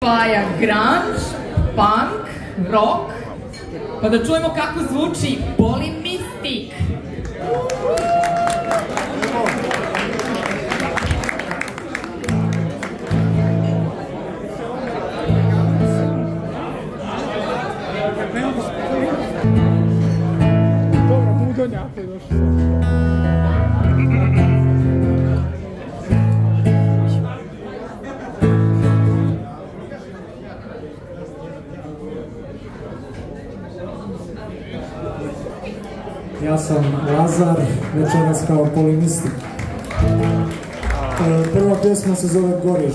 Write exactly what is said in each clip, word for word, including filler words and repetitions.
spaja grunge, punk, rock, pa da čujemo kako zvuči Polymistic. Dobro, budonjaka je došlo. Ja sam Lazar, večeras kao Polymistic. Prva pjesma se zove Goriš.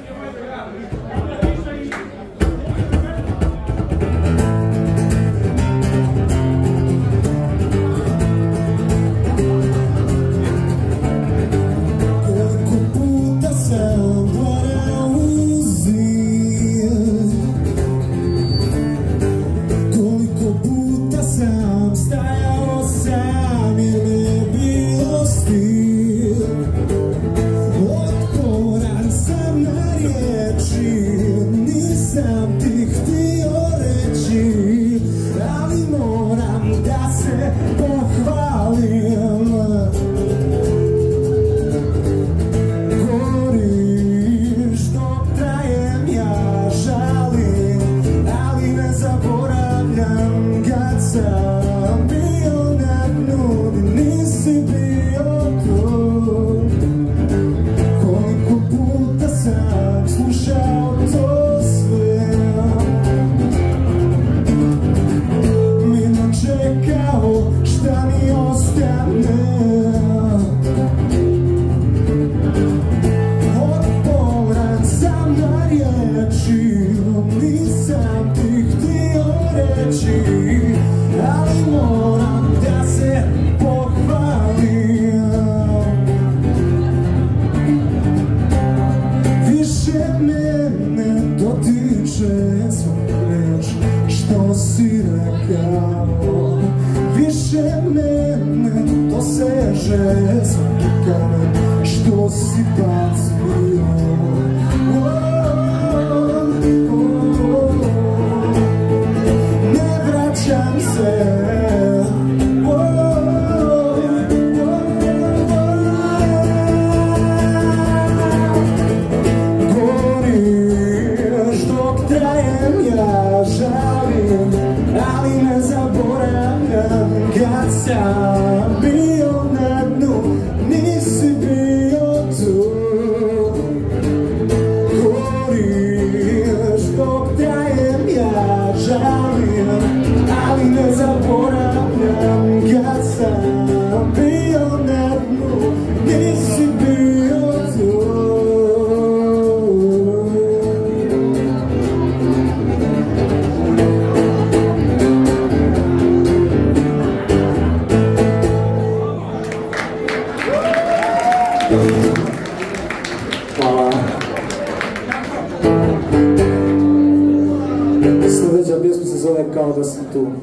Sljedeća pjesma se zove Kao da sam tu.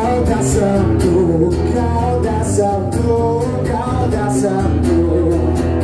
Kao da sam tu, kao da sam tu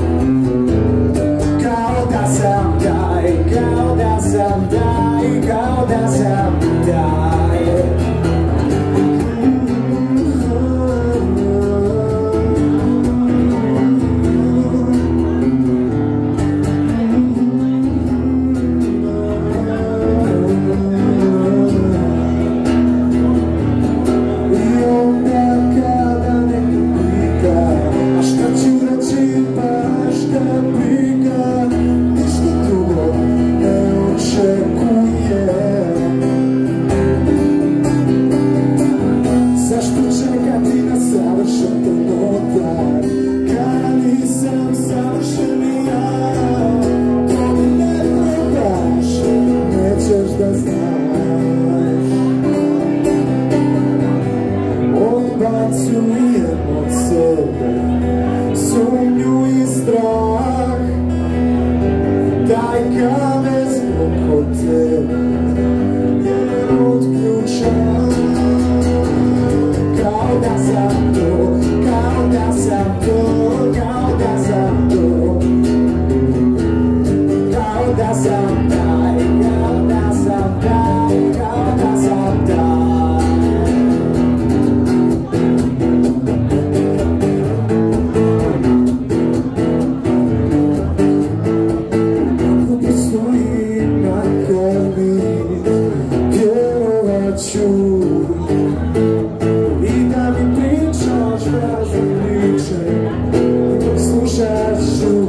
kažu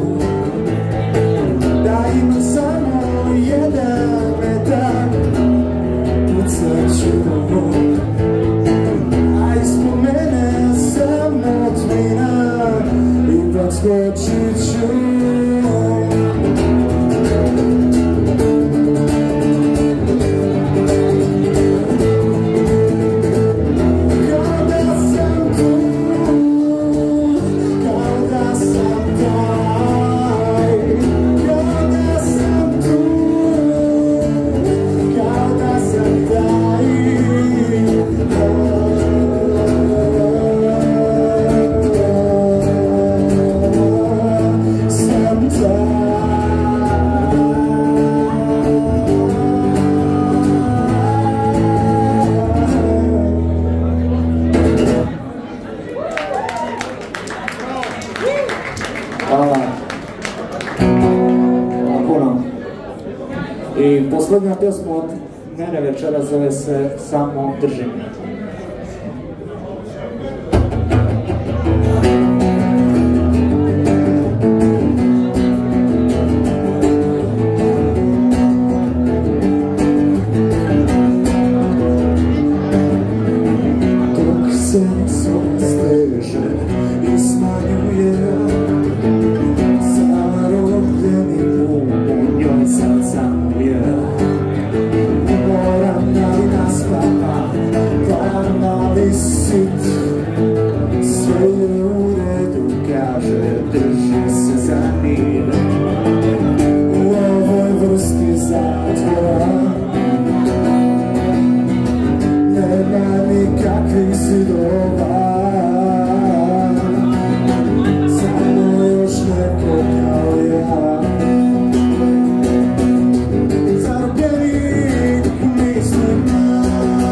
da ima samo jedan metak, pucat ću, a ispod mene samotnina, ipak skočit ću. Hvala. Hvala puno. I poslednja pjesma od mene večera zove se Samo držim. Dok se sol steže i smanjuje, zarobljeni u njoj sad zamuje. Moram da li naspava, plan mali sit, sve je u redu, kaže, drži se za mir. U ovoj vrsti zatvora nema nikakvih zidova, samo još neko kao ja. Zarobljenik mislima,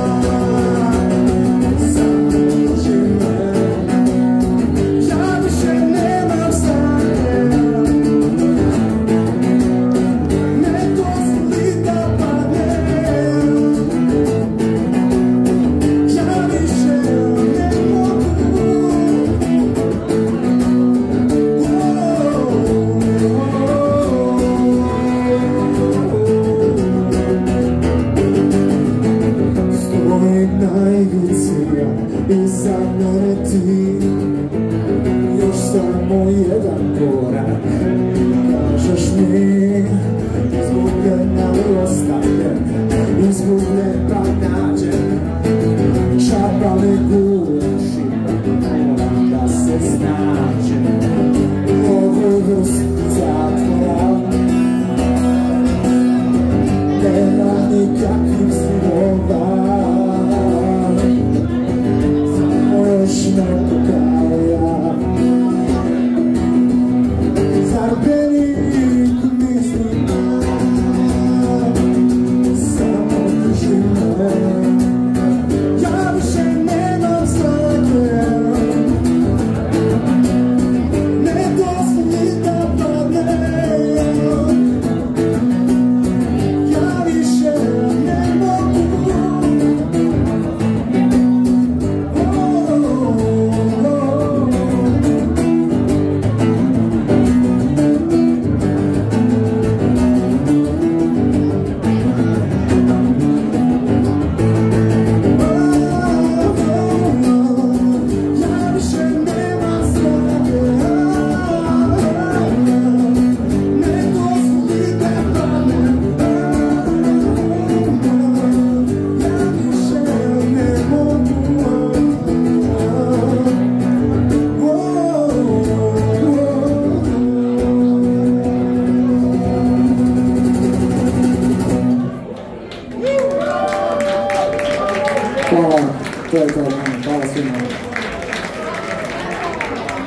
samo drži me, ja više nemam snage, ne dozvoli da padnem, ja više ne mogu. Stojim na ivici i za mene ti, još samo jedan korak, kažeš mi, izgubljen ali ostavljen, izgubljen pa nađen, čapa me guraš i moram da se snađem u ovoj vrsti zatvora, nema nikakvih zidova, samo još neko kao ja. Zarobljenik mislima, samo drži me, ja više nemam snage, ne dozvoli da padnem, ja više ne mogu. Ja više nemam snage, ne dozvoli da padnem, ja više ne mogu. Hvala, to je to, hvala svima.